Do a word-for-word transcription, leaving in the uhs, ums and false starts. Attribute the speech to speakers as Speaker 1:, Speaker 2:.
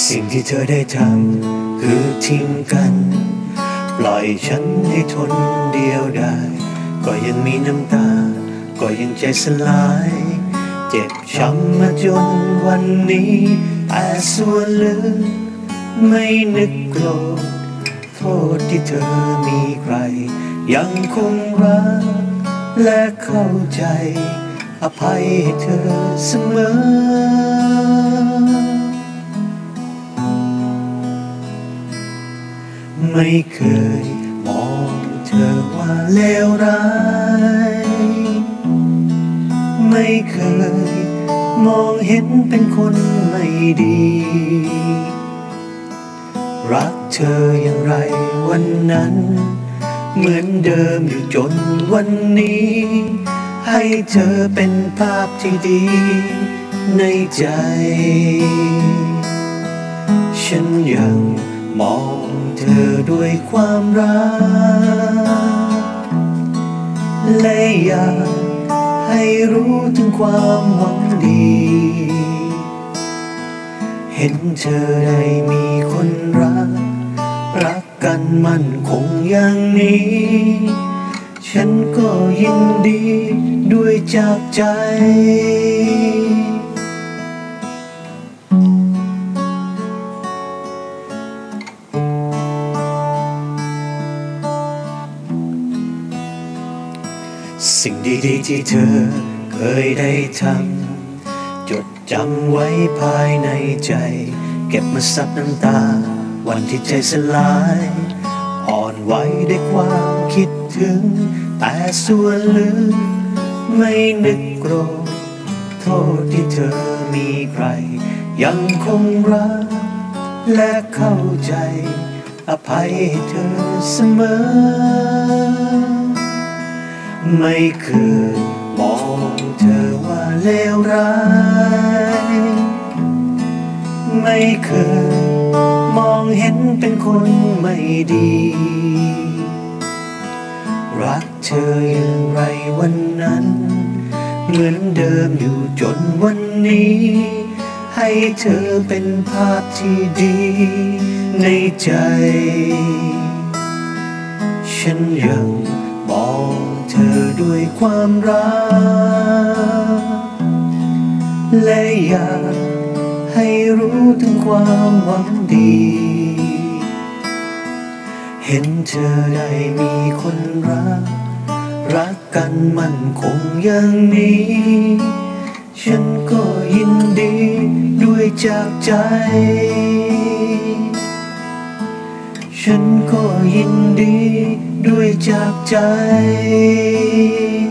Speaker 1: สิ่งที่เธอได้ทำคือทิ้งกันปล่อยฉันให้ทนเดียวได้ก็ยังมีน้ำตาก็ยังใจสลายเจ็บช้ำมาจนวันนี้แต่ส่วนลึกไม่นึกโกรธโทษที่เธอมีใครยังคงรักและเข้าใจอภัยให้เธอเสมอไม่เคยมองเธอว่าเลวร้ายไม่เคยมองเห็นเป็นคนไม่ดีรักเธออย่างไรวันนั้นเหมือนเดิมอยู่จนวันนี้ให้เธอเป็นภาพที่ดีในใจฉันยังมองเธอด้วยความรักและอยากให้รู้ถึงความหวังดีเห็นเธอได้มีคนรักรักกันมั่นคงอย่างนี้ฉันก็ยินดีด้วยจากใจสิ่งดีๆที่เธอเคยได้ทำจดจำไว้ภายในใจเก็บมาซับน้ำตาวันที่ใจสลายอ่อนไหวด้วยความคิดถึงแต่ส่วนลึกไม่นึกโกรธโทษที่เธอมีใครยังคงรักและเข้าใจอภัยให้เธอเสมอไม่เคยมองเธอว่าเลวร้ายไม่เคยมองเห็นเป็นคนไม่ดีรักเธออย่างไรวันนั้นเหมือนเดิมอยู่จนวันนี้ให้เธอเป็นภาพที่ดีในใจฉันยังมองเธอด้วยความรักและอยากให้รู้ถึงความหวังดีเห็นเธอได้มีคนรักรักกันมั่นคงอย่างนี้ฉันก็ยินดีด้วยจากใจฉันก็ยินดีด้วยจากใจ